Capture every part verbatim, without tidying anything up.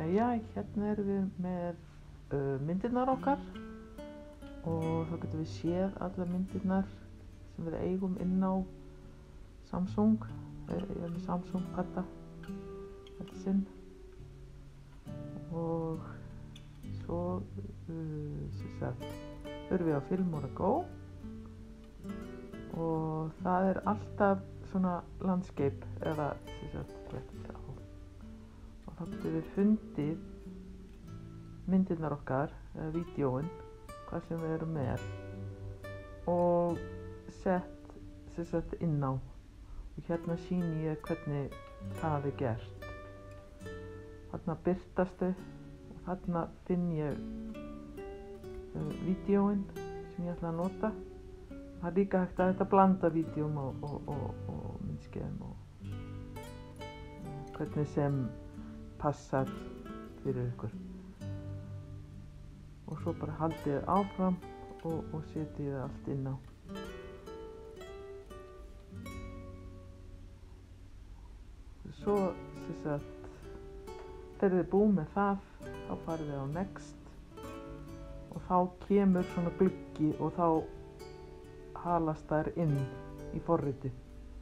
Jæja, hérna erum við með uh, myndirnar okkar og þá getum við séð allar myndirnar sem við eigum inn á Samsung. Ég er með Samsung padda þetta sinn og svo uh, sem sagt förum við á Filmora Go og það er alltaf svona landscape eða sem sagt flett á og þá getum við fundið myndirnar okkar eða vídeóin, hvað sem við erum með og sett sem sagt inn á og hérna sýni ég hvernig það er gert. Þarna birtast þau og þarna finn ég uh, vídeóin sem ég ætla að nota. Það er líka hægt að þetta blanda vídeóm og, og, og, og myndskeiðum og, og hvernig sem passar fyrir ykkur. Og svo bara haldið þið áfram og, og setjið það allt inn á. Svo sem sagt þegar þið búið með það, þá farið þið á Next og þá kemur svona gluggi og þá halast þær inn í forritið.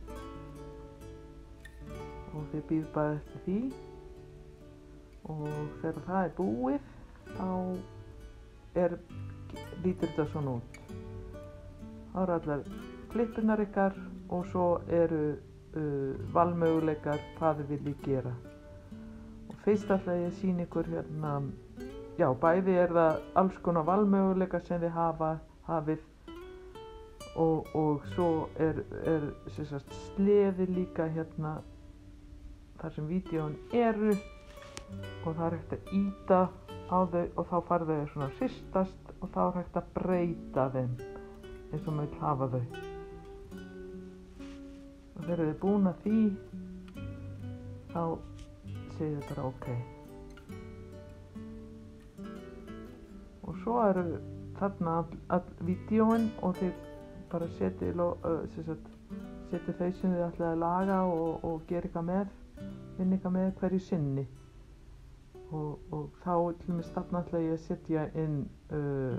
Og þið bíðið bara eftir því og þegar það er búið, þá er, lítur þetta svona út. Það eru allar klippurnar ykkar og svo eru uh, valmöguleikar hvað þið viljið gera. Og fyrst ætla ég að sýna ykkur hérna, já, bæði er það alls konar valmöguleikar sem þið hafa, hafið og, og svo er, er sem sagt sleði líka hérna þar sem vídeón eru og það er hægt að ýta á þau og þá fara þau svona að hristast og þá er hægt að breyta þeim eins og maður vil hafa þau. Og þegar þið er búin að því, þá segir þið bara OK. Og svo eru þarna all, all vídeóin og þið bara setið, uh, setið þau sem þið ætlaði að laga og, og gera eitthvað með, vinna eitthvað með hverju sinni. Og, og þá til dæmis þarna ætla ég að setja inn uh,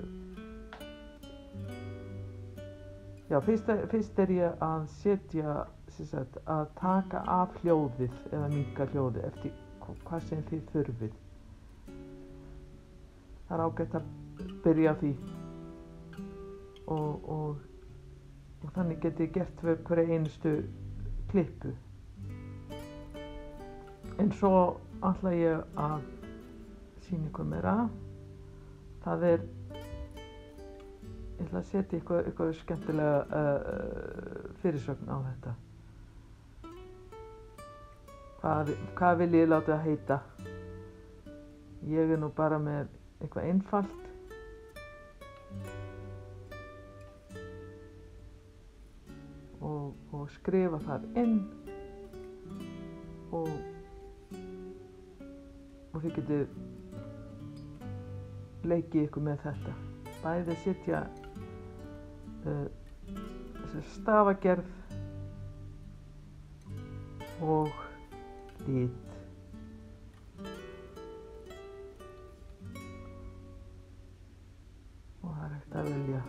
já, fyrst er, fyrst er ég að setja sem sagt, að taka af hljóðið eða minnka hljóðið eftir hvað sem þið þurfið. Það er ágætt að byrja á því og, og, og þannig get ég gert fyrir hverja einustu klippu. En svo ætla ég að sýna ykkur meira. Það er, ég ætla að setja ykkur, ykkur skemmtilega uh, fyrirsögn á þetta. Hvað, hvað vil ég láta það heita? Ég er nú bara með eitthvað einfalt. Og, og skrifa þar inn og og þið getið leikið ykkur með þetta. Bæði setja uh, stafagerð og lit. Og það er hægt að velja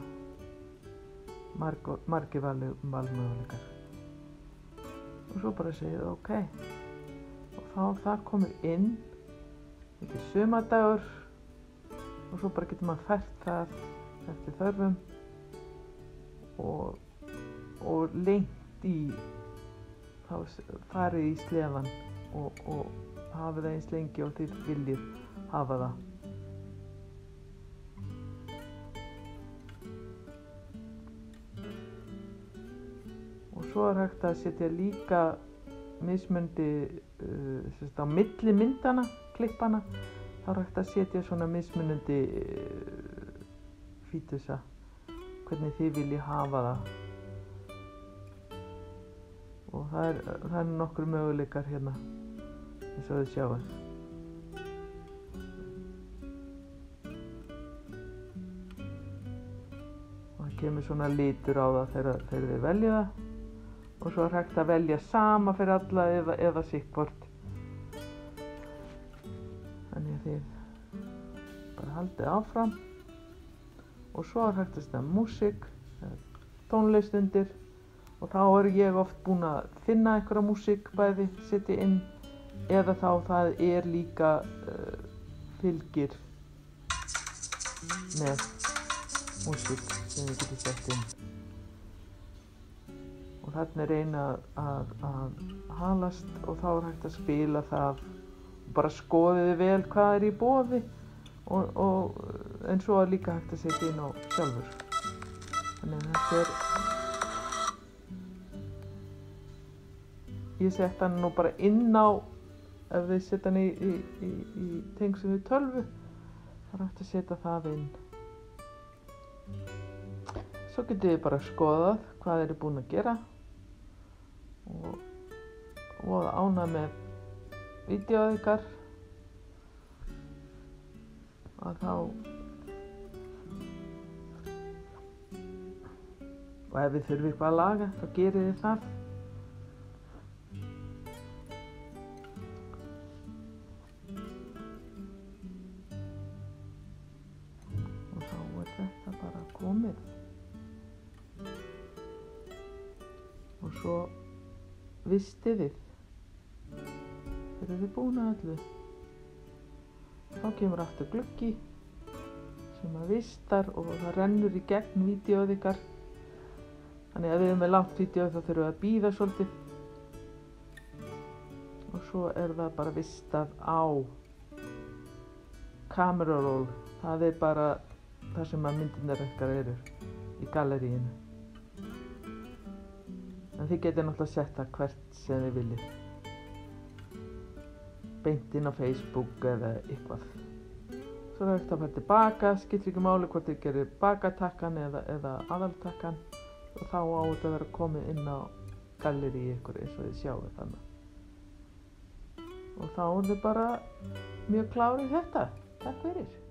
margir valmöguleikar. Og svo bara segið OK. Og þá það komið inn þetta er sumardagur og svo bara getur maður fært það eftir þörfum og, og lengt í þá farið í sleðan og, og hafið það eins lengi og þið viljið hafa það. Og svo er hægt að setja líka mismunandi uh, sérst, á milli myndana, klippana, þá er hægt að setja svona mismunandi uh, fítusa, hvernig þið viljið hafa það. Og það er, það er nokkur möguleikar hérna, eins og þið sjáum. Og það kemur svona litur á það þegar, þegar þið velja það. Og svo er hægt að velja sama fyrir alla eða, eða sitt hvort. Þannig haldið áfram og svo er hægt að setja músík, tónlist undir og þá er ég oft búin að finna einhverja músík bæði setja inn eða þá það er líka uh, fylgir með músík sem við getum sett inn. Og þarna er eina að, að halast og þá er hægt að spila það og bara skoðiði vel hvað er í boði og, og, en svo er líka hægt að setja inn á sjálfur. Þannig að þetta er, ég sett hann nú bara inn á, ef við setja hann í, í, í, í tengslu við tölvu, þá er hægt að setja það inn. Svo getum við bara skoðað hvað þeir eru búin að gera og voða ánægð með vídeóið ykkar að þá og ef við þurfum eitthvað að laga þá gerið þið það. Og þá er þetta bara komið. Og svo vistið þið. Þegar þið búin að öllu. Þá kemur aftur gluggi sem að vistar og það rennur í gegn vídeóið ykkar. Þannig að ef við erum með langt vídeó þá þurfum við að bíða svolítið. Og svo er það bara vistað á camera roll. Það er bara það sem að myndirnar ykkar eru í galleríinu. En þið getið náttúrulega sett það hvert sem þið viljið. Beint inn á Facebook eða eitthvað. Svo er hægt að fara tilbaka, skiptir ekki máli hvort þið gerir bakatakkan eða, eða aðaltakkan. Og þá á þetta að vera komið inn á gallerí ykkur eins og þið sjáu þannig. Og þá er þið bara mjög klárið þetta. Takk fyrir.